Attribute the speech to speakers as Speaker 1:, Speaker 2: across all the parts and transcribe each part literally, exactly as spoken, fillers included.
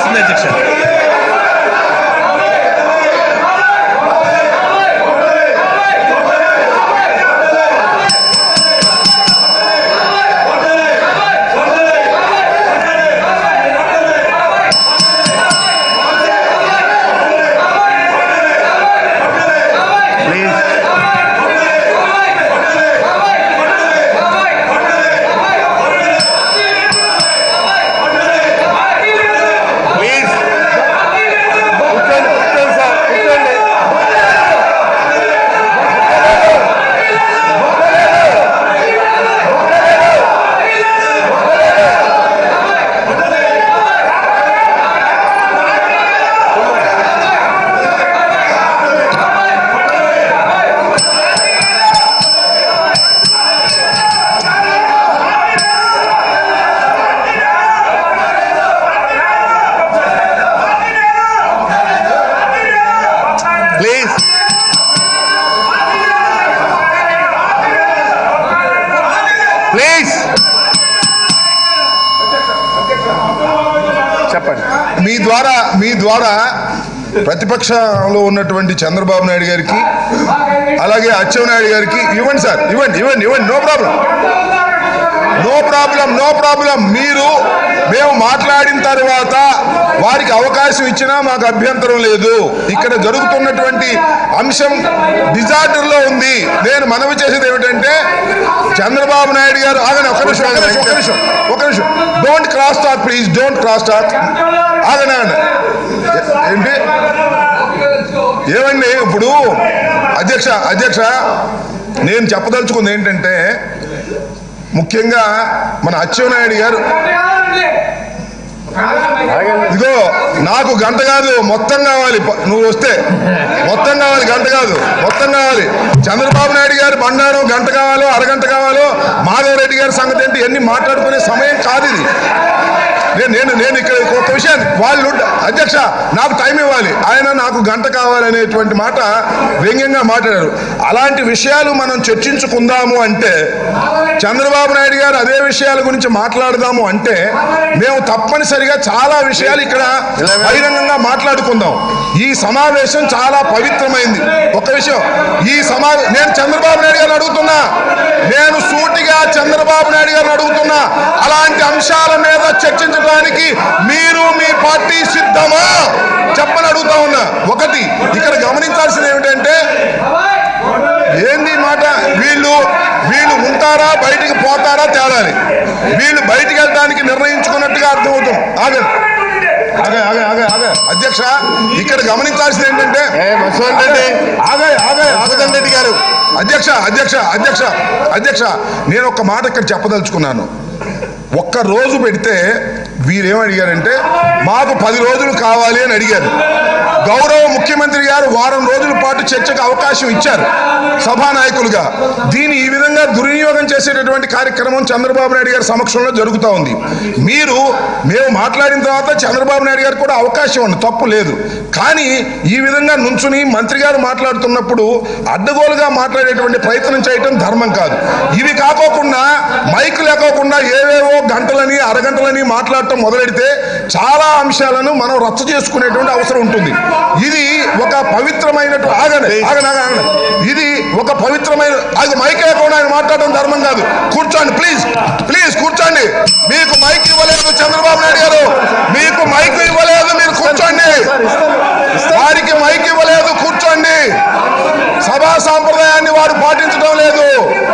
Speaker 1: వస్తుంది అధ్యక్ష.
Speaker 2: మీ ద్వారా మీ ద్వారా ప్రతిపక్షంలో ఉన్నటువంటి చంద్రబాబు నాయుడు గారికి అలాగే అచ్చెన్నాయుడు గారికి ఇవ్వండి సార్, ఇవ్వండి ఇవ్వండి ఇవ్వండి no problem no problem no problem మీరు మేము మాట్లాడిన తర్వాత వారికి అవకాశం ఇచ్చినా మాకు అభ్యంతరం లేదు. ఇక్కడ జరుగుతున్నటువంటి అంశం డిజార్డర్లో ఉంది. నేను మనవి చేసేది ఏమిటంటే చంద్రబాబు నాయుడు గారు ఆగండి ఒక నిమిషం ఒక నిమిషం ఒక నిమిషం ఒక నిమిషం don't cross talk please don't cross talk ఆగండి ఆగండి ఏంటి ఏమండి ఇప్పుడు అధ్యక్ష అధ్యక్ష నేను చెప్పదలుచుకుంది ఏంటంటే ముఖ్యంగా మన అచ్చెన్నాయుడు గారు ఇదిగో నాకు గంట కాదు మొత్తం కావాలి, నువ్వు వస్తే మొత్తం కావాలి, గంట కాదు మొత్తం కావాలి. చంద్రబాబు నాయుడు గారు బండారం గంట కావాలో అరగంట కావాలో మాధవరెడ్డి గారి సంగతి ఏంటి ఎన్ని మాట్లాడుకునే సమయం కాదు ఇది. నేను నేను నేను ఇక్కడ ఒక విషయాన్ని వాళ్ళు అధ్యక్ష నాకు టైం ఇవ్వాలి, ఆయన నాకు గంట కావాలనేటువంటి మాట వ్యంగ్యంగా మాట్లాడారు. అలాంటి విషయాలు మనం చర్చించుకుందాము అంటే చంద్రబాబు నాయుడు గారు అదే విషయాల గురించి మాట్లాడదాము అంటే మేము తప్పనిసరిగా చాలా విషయాలు ఇక్కడ బహిరంగంగా మాట్లాడుకుందాం. ఈ సమావేశం చాలా పవిత్రమైంది. ఒక విషయం ఈ సమా నేను చంద్రబాబు నాయుడు గారిని అడుగుతున్నా, నేను సూటిగా చంద్రబాబు నాయుడు గారిని అడుగుతున్నా, అలాంటి అంశాల మీద చర్చించడానికి మీరు మీ పార్టీ సిద్ధమా చెప్పని అడుగుతా ఉన్నా. ఒకటి ఇక్కడ గమనించాల్సింది ఏమిటంటే ఏంది మాట వీళ్ళు వీళ్ళు ఉంటారా బయటికి పోతారా తేడాలి. వీళ్ళు బయటికి వెళ్ళడానికి నిర్ణయించుకున్నట్టుగా అర్థమవుతాం. ఆగే ఆగే ఆగే ఆగే ఆగే అధ్యక్ష ఇక్కడ గమనించాల్సింది ఏంటంటే ఆగే ఆగే ఆగదండి రెడ్డి గారు అధ్యక్ష అధ్యక్ష అధ్యక్ష అధ్యక్ష నేను ఒక మాట ఇక్కడ చెప్పదలుచుకున్నాను. ఒక్క రోజు పెడితే వీరేమడిగారంటే మాకు పది రోజులు కావాలి అని అడిగారు. గౌరవ ముఖ్యమంత్రి గారు వారం రోజుల పాటు చర్చకు అవకాశం ఇచ్చారు సభానాయకులుగా. దీన్ని ఈ విధంగా దుర్వినియోగం చేసేటటువంటి కార్యక్రమం చంద్రబాబు నాయుడు గారి సమక్షంలో జరుగుతూ ఉంది. మీరు మేము మాట్లాడిన తర్వాత చంద్రబాబు నాయుడు గారికి కూడా అవకాశం ఉంది, తప్పు లేదు. కానీ ఈ విధంగా నుంచుని మంత్రి గారు మాట్లాడుతున్నప్పుడు అడ్డగోలుగా మాట్లాడేటువంటి ప్రయత్నం చేయటం ధర్మం కాదు. ఇవి కాకోకుండా మైక్ లేకోకుండా ఏవేవో గంటలని అరగంటలని మాట్లాడటం మొదలెడితే చాలా అంశాలను మనం రచ్చ చేసుకునేటువంటి అవసరం ఉంటుంది. ఇది ఒక పవిత్రమైనటు ఆగండి ఆగండి ఆగండి ఇది ఒక పవిత్రమైన అది మైక్ లేకుండా ఆయన మాట్లాడడం ధర్మం కాదు. కూర్చోండి ప్లీజ్ ప్లీజ్ కూర్చోండి. మీకు మైక్ ఇవ్వలేదు చంద్రబాబు నాయుడు గారు, మీకు మైక్ ఇవ్వలేదు, మీరు కూర్చోండి. వారికి మైక్ ఇవ్వలేదు, కూర్చోండి. సభా సాంప్రదాయాన్ని వారు పాటించడం లేదు.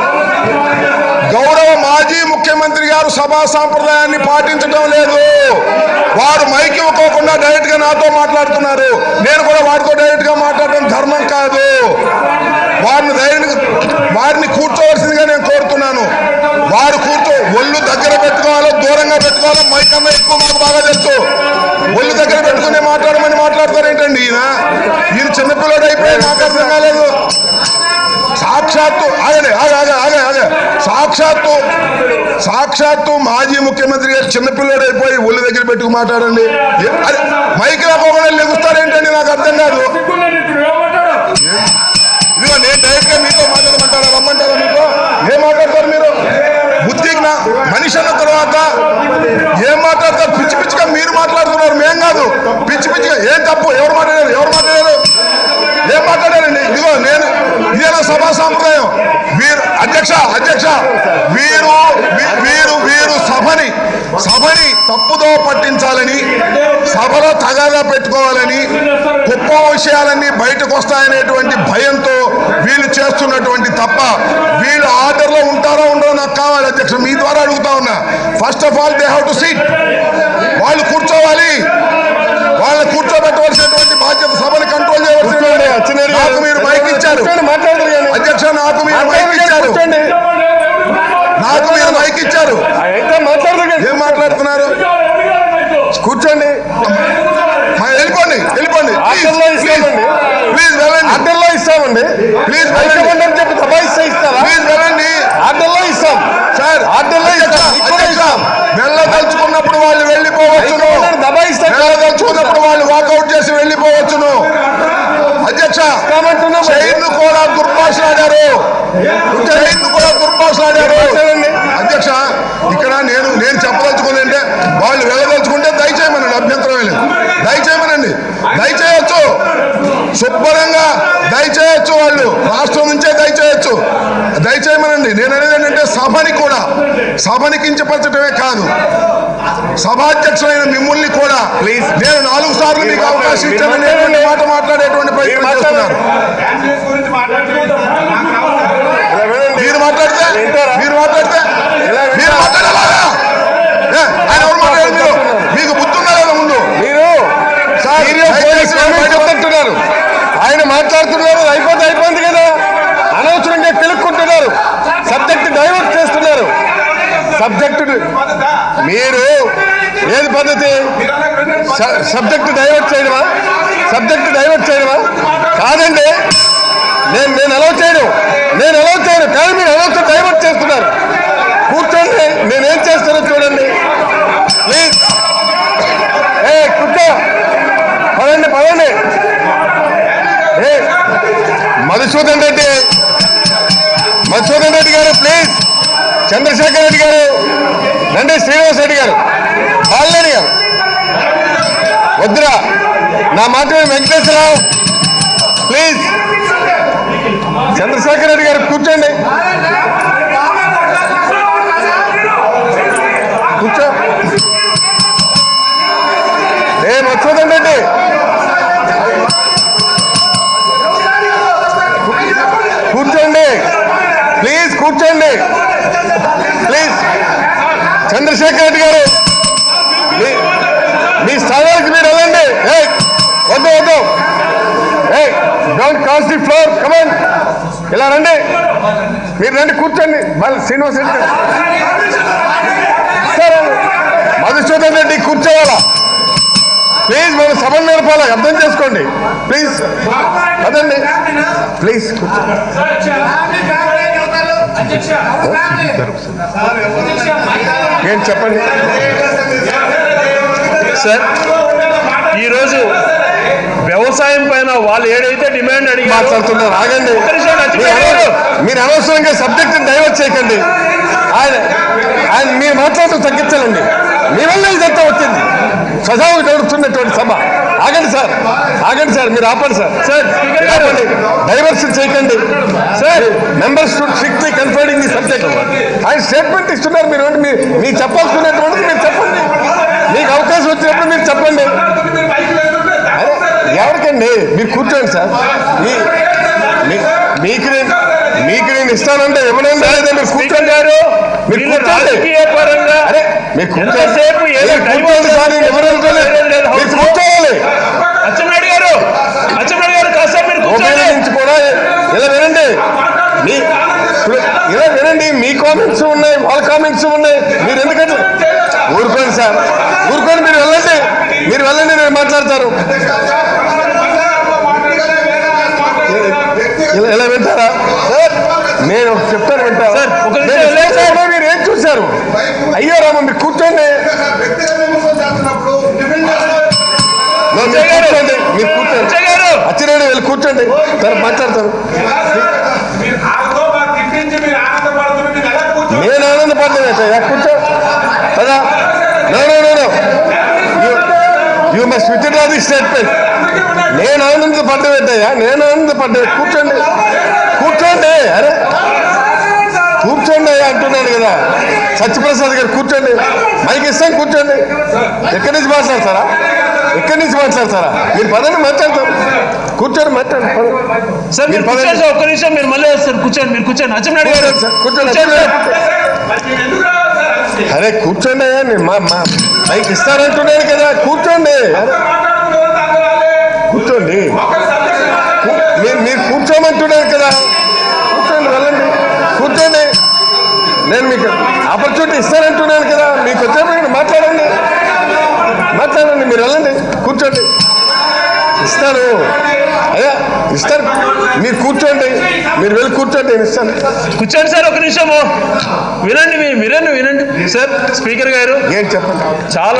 Speaker 2: గౌరవ మాజీ ముఖ్యమంత్రి గారు సభా సాంప్రదాయాన్ని పాటించడం లేదు. వారు మైక్ ఇవ్వకోకుండా డైరెక్ట్ గా నాతో మాట్లాడుతున్నారు. నేను కూడా వారితో డైరెక్ట్ గా మాట్లాడడం ధర్మం కాదు. వారిని డైరెక్ట్ వారిని కూర్చోవలసిందిగా నేను కోరుతున్నాను. వారు కూర్చో ఒళ్ళు దగ్గర పెట్టుకోవాలో దూరంగా పెట్టుకోవాలో మైక్ అన్నా ఎక్కువ మాకు బాగా తెలుసు. ఒళ్ళు దగ్గర పెట్టుకుని మాట్లాడమని మాట్లాడతారు ఏంటండి ఈయన ఈయన చిన్నపిల్లడు అయిపోయి నాకు అర్థం కాలేదు. సాక్షాత్తు ఆగండి ఆగ ఆగ ఆగ ఆగ సాక్షాత్తు సాక్షాత్తు మాజీ ముఖ్యమంత్రి గారు చిన్నపిల్లడు అయిపోయి ఒళ్ళు దగ్గర పెట్టుకు మాట్లాడండి. అదే మైక్ లేకపోకుండా లెగుస్తారేంటండి నాకు అర్థం కాదు. ఇదిగో నేను డైరెక్ట్ గా మీతో మాట్లాడమంటారా రమ్మంటారా? మీతో ఏం మాట్లాడతారు మీరు? బుద్ధికి మనిషి అన్న తర్వాత ఏం మాట్లాడతారు? పిచ్చి పిచ్చిగా మీరు మాట్లాడుతున్నారు. మేం కాదు, పిచ్చి పిచ్చిగా ఏం తప్పు, ఎవరు మాట్లాడారు ఎవరు మాట్లాడారు ఏం మాట్లాడారండి? ఇదిగో నేను ఇదేనా సభా సాంప్రదాయం? వీరు అధ్యక్ష అధ్యక్ష వీరు వీరు వీరు సభని సభని తప్పుదో పట్టించాలని, సభలో తగాదా పెట్టుకోవాలని, గొప్ప విషయాలన్నీ బయటకు వస్తాయనేటువంటి భయంతో వీళ్ళు చేస్తున్నటువంటి తప్ప వీళ్ళు ఆర్డర్లో ఉంటారో ఉండరో నాకు కావాలి అధ్యక్ష, మీ ద్వారా అడుగుతా ఉన్నా. First of all they have to sit, వాళ్ళు కూర్చోవాలి, వాళ్ళని కూర్చోబెట్టవలసినటువంటి బాధ్యత, సభని కంట్రోల్ చేయవలసిన. నాకు మీరు మైక్ ఇచ్చారు అధ్యక్ష, నాకు మీరు మైక్ ఇచ్చారు నాకు మీరు మైక్ ఇచ్చారు ఏం మాట్లాడుతున్నారు? కూర్చోండి, వెళ్ళిపోండి వెళ్ళిపోండి ప్లీజ్ వెళ్ళండి. ఆర్డర్లో ఇస్తామండి, ప్లీజ్ చెప్పి దబాయిస్తే ఇస్తారా? ప్లీజ్ వెళ్ళండి, ఆర్డర్లో ఇస్తాం సార్, ఆర్డర్లో ఇస్తాం. వెళ్ళదలుచుకున్నప్పుడు వాళ్ళు వెళ్ళిపోవచ్చును, వెళ్ళదలుచుకున్నప్పుడు వాళ్ళు వాకౌట్ చేసి వెళ్ళిపోవచ్చును. అధ్యక్ష చైన్ కూడా దుర్భాషలాడారు, చైన్ కూడా దుర్భాషలాడారు. అధ్యక్ష ఇక్కడ నేను నేను చెప్పదలుచుకుంటే వాళ్ళు వెళ్ళదలుచుకుంటే దయచేయమనండి, అభ్యంతరం లేదు, దయచేయమనండి, దయచేయచ్చు శుభ్రంగా దయచేయచ్చు, వాళ్ళు రాష్ట్రం నుంచే దయచేయచ్చు, దయచేయమనండి. నేను అనేది ఏంటంటే సభని కూడా సభని కించపరచడమే కాదు, సభాధ్యక్షులైన మిమ్మల్ని కూడా ప్లీజ్ నేను నాలుగు సార్లు మీకు అవకాశం ఇచ్చాననేటువంటి మాట మాట్లాడేటువంటి ప్రయత్నం చేస్తున్నారు. మీరు మాట్లాడితే మీరు మాట్లాడితే మీరు మాట్లాడాలా? ఆయన ఎవరు మాట్లాడారు? మీరు మీకు బుద్ధి ఉందా లేదా? ముందు మీరు చెప్తున్నారు, ఆయన మాట్లాడుతున్నారు, అయిపోతే అయిపోయింది కదా, అనవసరంగా తెలుక్కుంటున్నారు, సబ్జెక్ట్ డైవర్ట్ చేస్తున్నారు. సబ్జెక్టు మీరు ఏది పద్ధతి? సబ్జెక్టు డైవర్ట్ చేయడమా? సబ్జెక్టు డైవర్ట్ చేయడమా? కాదండి, నేను నేను అలౌ చేయను, నేను అలౌ చేయను, కానీ మీరు అలౌ డైవర్ట్ చేస్తున్నారు. కూర్చోండి, నేనేం చేస్తానో చూడండి ప్లీజ్. ఏ కూర్చో, పదండి పదండి. ఏ మధుసూదన్ రెడ్డి మధుసూదన్ రెడ్డి గారు ప్లీజ్, చంద్రశేఖర్ రెడ్డి గారు రండి, శ్రీనివాస్ రెడ్డి గారు, బాలరెడ్డి గారు వద్దురా, నా మాట వెంకటేశ్వరరావు ప్లీజ్. చంద్రశేఖర్ రెడ్డి గారు కూర్చోండి, కూర్చో. ఏ మధుసూదన్ రెడ్డి కూర్చోండి ప్లీజ్, కూర్చోండి ప్లీజ్. చంద్రశేఖర్ రెడ్డి గారు మీ స్థానానికి మీరు వెళ్ళండి. ఏ వద్దు వద్దు, ఏ don't cross the floor, come on, ఇలా రండి, మీరు రండి కూర్చోండి. మళ్ళీ శ్రీనివాస్ రెడ్డి సరే, మధుసూదన్ రెడ్డి కూర్చోవాలా ప్లీజ్, మనం సభను నడపాలా, అర్థం చేసుకోండి ప్లీజ్, అదండి ప్లీజ్ కూర్చోండి. ఏం చెప్పండి
Speaker 1: సార్, ఈరోజు వ్యవసాయం పైన వాళ్ళు ఏదైతే డిమాండ్ అడిగి
Speaker 2: మాట్లాడుతున్నారు, ఆగండి, మీరు అనవసరంగా సబ్జెక్ట్ డైవర్ట్ చేయకండి. ఆయన ఆయన మీరు మాట్లాడటం తగ్గించాలండి, మీ వల్ల ఇదంతా వచ్చింది, సజావుగా జరుగుతున్నటువంటి సభ. ఆగండి సార్, ఆగండి సార్, మీరు ఆపండి సార్, సార్ ఆపండి, డైవర్షన్ చేయకండి sir. Members should strictly conforming the subject. ఆయన స్టేట్మెంట్ ఇస్తున్నారు, మీరు మీరు చెప్పాల్సినటువంటిది మీరు చెప్పండి, మీకు అవకాశం వచ్చినప్పుడు మీరు చెప్పండి. ఎవరికండి? మీరు కూర్చోండి సార్, మీకు నేను మీకు నేను ఇస్తానంటే ఎవరైనా లేదా, మీరు కూర్చోండి, మీరు కూర్చోండి, అరే మీరు కూర్చోండి, కూర్చోండి సార్, ఎవరైనా మీరు కూర్చోవాలి.
Speaker 1: అచ్చెన్నాయుడు గారు అచ్చెన్నాయుడు గారు కాసేపు మీరు
Speaker 2: నుంచి కూడా ఇలా వినండి, మీ ఇలా వినండి, మీ కామెంట్స్ ఉన్నాయి, వాళ్ళ కామెంట్స్ ఉన్నాయి, మీరు ఎందుకంటే ఊరుకోండి సార్, ఊరుకోండి, మీరు వెళ్ళండి, మీరు వెళ్ళండి, నేను మాట్లాడతారు. ఇలా వింటారా? నేను చెప్తాను, వింటారా? మీరు ఏం చూశారు? అయ్యో రామ, మీరు కూర్చోండి, కూర్చోండి, మీరు కూర్చోండి, అచ్చినాయుడు వెళ్ళి కూర్చోండి, తర్వాత మాట్లాడతారు. నేను ఆనందపడలేదు, కూర్చో కదా. No no no no
Speaker 3: you must withdraw the statement. నేను ఆనంద పడ్డబెట్టయ్యా, నేను ఆనంద పడ్డ. కూర్చోండి కూర్చోండి, అరే కూర్చోండి అయ్యా అంటున్నాను కదా. సత్యప్రసాద్ గారు కూర్చోండి, మైక్ ఇస్తాను కూర్చోండి. ఎక్కడి నుంచి మాట్లాడతారా, ఎక్కడి నుంచి మాట్లాడతారా? మీరు పదండి మాట్లాడతారు, కూర్చొని మాట్లాడండి.
Speaker 1: సార్ మీరు కూర్చోండి, ఒక్క నిమిషం మీరు మళ్ళీ వస్తారు. కూర్చోండి, మీరు కూర్చోండి. అచ్చెన్నాయుడు గారు
Speaker 3: కూర్చోండి. అరే కూర్చోండి అయ్యా, నేను మా మైక్ ఇస్తానంటున్నాను కదా. కూర్చోండి, కూర్చోండి. మీరు మీరు కూర్చోమంటున్నారు కదా, కూర్చోండి, వెళ్ళండి, కూర్చోండి. నేను మీకు ఆపర్చునిటీ ఇస్తానంటున్నాను కదా, మీకు వచ్చేప్పుడు మాట్లాడండి మాట్లాడండి మీరు వెళ్ళండి, కూర్చోండి. ఇస్తాను అయ్యా, ఇస్తాను. మీరు కూర్చోండి, మీరు వెళ్ళి కూర్చోండి, నేను ఇస్తాను.
Speaker 1: కూర్చోండి సార్, ఒక నిమిషము వినండి, వినండి వినండి సార్. స్పీకర్ గారు
Speaker 3: ఏంటి చెప్పండి.
Speaker 1: చాలా